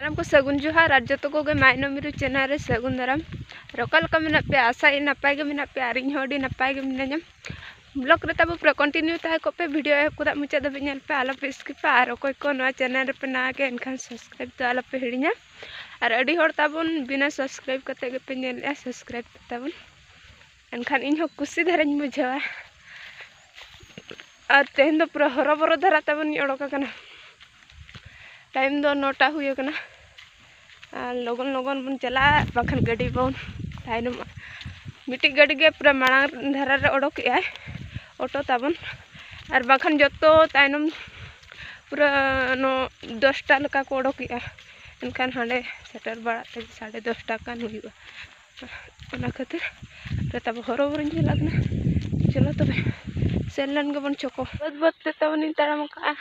को सगुन जोहार और जो को माइनो मिरु चैनल रे सगुन दाराम रका मेना पे आशा नपाय गे मेना पे और इन होडी नपाय गे मिनाम ब्लॉग रे तब पूरा कंटिन्यू ताहे को पे वीडियो को मुचाद दबे नेल पे आलो पे स्किप और अकोय को नवा चैनल रे पे ना के एनखान सब्सक्राइब तो आलो पे हिड़िया और अडी होड़ ताबुन बिना सब्सक्राइब कते गे पे नेल सब्सक्राइब ताबुन एनखान इन हो खुशी धरन बुझावा और तेहन दो पूरा हरबरो धरा ताबुन ओडोका कना टाइम दो 9टा हुए कना लगन लगन बन चला बाखन गाड़ी बन ताइनम मिट्टी गाड़ी के पूरा मांग धारा रे ओडोक आय ऑटो ताबन और बाखन जतो ताइनम पूरा 10टा लका को ओडोक आय एनखान हांडे सेटर बड़ा 10:30 कान हुआ ओना खातिर रे तब हरबरन चला कना चलो तबे सेलन के बन चको बद बद ते तबनी ताराम का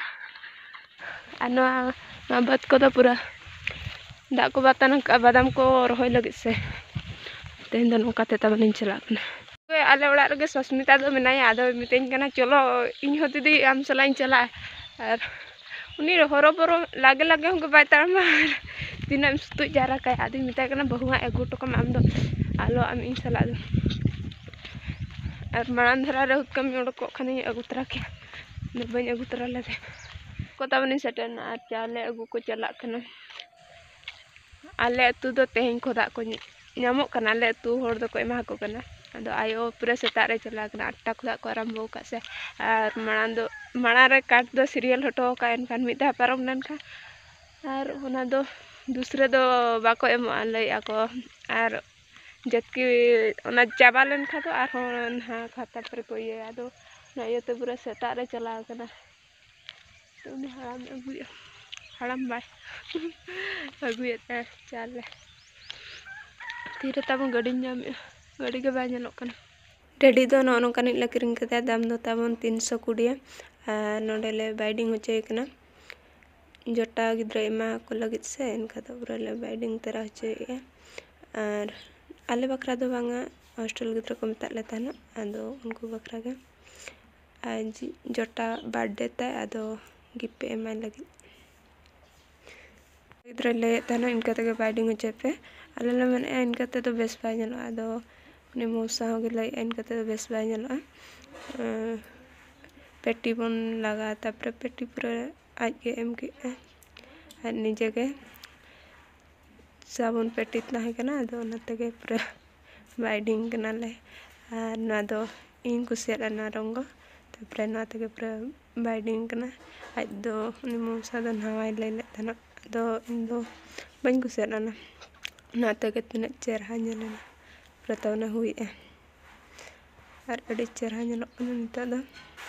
आनो बद को पूरा दा को बातान बादाम को रहोय लगे से तेन दो नोकाते तबन चला आले ओड़ा रे सस्मिता दो मेनाया आदो मितेन कना चलो इन हो दीदी आम चला चला और उनी हरबरो लागे लागे हम बाय तारम दिनम सुतु जारा काय आदि मिता कना बहुआ एगु टकम आम दो आलो आम इन चला दो और मानन धरा रे कमी ओडको खने अगुतरा के बन अगुतरा ले को तबनी सेटन आ चाले अगु को चला कना आले अतु दो तेहन खोदा को नामो कना आले अतु होड़ दो को एमा को कना अदो आयो पूरा सेता रे चला कना 8टा खोदा को आरंभ का से और माणा रे काट दो सीरियल हटो का एनखान मिदा पारम ननखा और ओना दो दूसरे दो बाको एम लय आको और जतकी ओना चाबा लेनखा तो और हा खाता पर को ये आदो ना ये तो पूरा सेता रे चला कना तो उनी हराम अगुया हड़म बाय अगुया चाले तीरे तब गाड़ी नाम गाड़ी के बाय नेलो कना रेडी दो नो नोकानी लकिरिंग कते दाम दो ताबन 320 नोडेले बाइडिंग होचे कना जोटा गिद्रा एमा को लगित से इनका तो पूरा ले बाइडिंग तेरा होचे और आले बकरा दो बांगा हॉस्टल गिद्रा को मता लेता ना आदो उनको बकरा के आज जोटा बर्थडे ता आदो गिफ्ट एमा लगी गिद्रा ले ताना इनका तके बाइडिंग होचे पे आले ले मन इनका ते तो बेस बाय नेलो आदो उनी मौसा हो गेलै इनका ते तो बेस बाय नेलो पेटी बन लगा तापर पेटी पूरा आज के एम के और निजे के साबुन पेटी ताहे कना आदो ओना तके पूरा बाइडिंग कना ले और ना दो इन कुसिया ना रंग तापर ना तके पूरा बाइडिंग कना आज दो उनी मौसा दो नवाय ले ताना दो इन दो बन कुसिया ना तके तिना चेहरा नेलना प्रतवना हुई और अड़ी चेहरा नेलो निता दो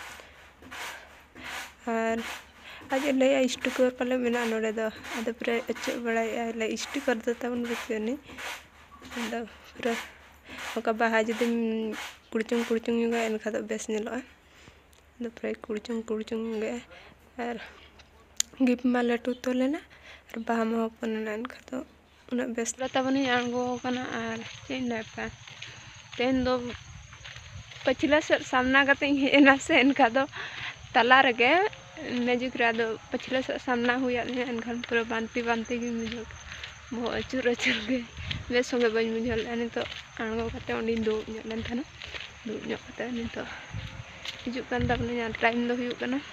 और आज ले स्टिकर पाले मेना नोडे दो आदो पूरा अचो बड़ा ले स्टिकर दो तबन बचनी आदो पूरा ओका बाहा जदि कुड़चुंग गे एनखा दो बेस नेलो आदो पूरा कुड़चुंग गे और गिफ्ट मा लटू तो लेना और बाहा मा होपन एनखा दो उना बेस तबन आंगो कना और चेंडा तेन दो पछिला से सामना कते हेना से एनखा दो तला रगे मैजिक रे दो पछिला से सामना हुआ एनखान पूरा बांती गे मुझे बहु अचुर गे बेस संगे बन मुझे लेने तो आंगो कते ओंडी दो लेन थाना दो कते नि तो हिजु कान तबन टाइम दो हुयु कना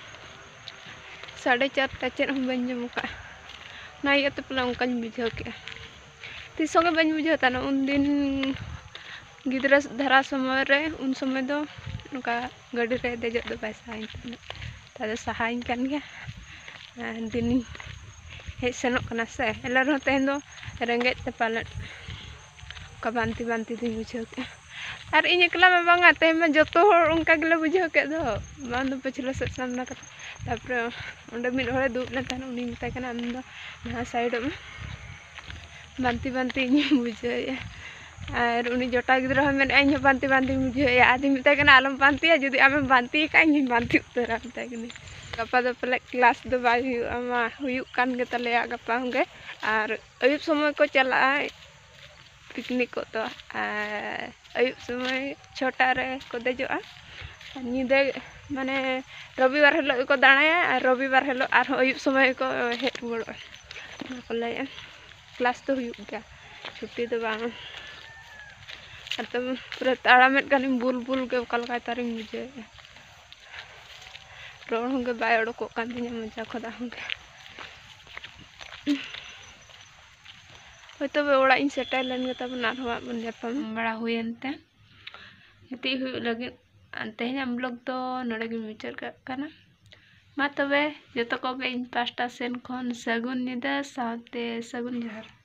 4:30 चेद हम बन जमुका ना ये तो पला उनका बुझाव के तीसों के बन बुझाव ताना उन दिन गिद्रा धरा समय रे उन समय दो उनका गाड़ी रे देजो दो पैसा तादो सहाइन कान गया दिन हे सेनोक कना से एला रो तेन दो रेंगे ते पालन का बांती दिन बुझाव के और इन एकला में बांगा ते में जतो होर उनका गले बुझाव के दो मान दो पछला से सामना का तापर ओंडे मिड होरे दुब ले तान उनी मिता कना आम दो ना साइड में बांती इन बुझाव और उनी जोटा गिद्रा हम इन बांती बुझाव आदि मिता कना आलम बांती जदि आम बांती का इन बांती उतरा मिता कनी गपा दो पले क्लास दो बाय हुयु कान गे तले गपा होंगे और अयुब समय को चला पिकनिक को तो अयुब समय 6टा रे को देजोआ निदे माने रविवार हेलो को दाणाया और रविवार हेलो और अयुब समय को हेट रुवाड़ोआ क्लास तो हुई गया छुट्टी तो बांग तब पूरा ताड़ामेट गानी बुल बुल के कलका तारी मुझे रोड होंगे बाय उड़को कांदी मजा खोदा होंगे तो ओड़ा इन सेटल लेन गे तब नारवा बन जापम बड़ा हुएनते हिती हुई लगे तेहन ब्लॉग तो नोड़े गे मुचाद काना मा तबे जतो को इन पास्टा सेन खन सगुन निदा साथे सगुन जहर।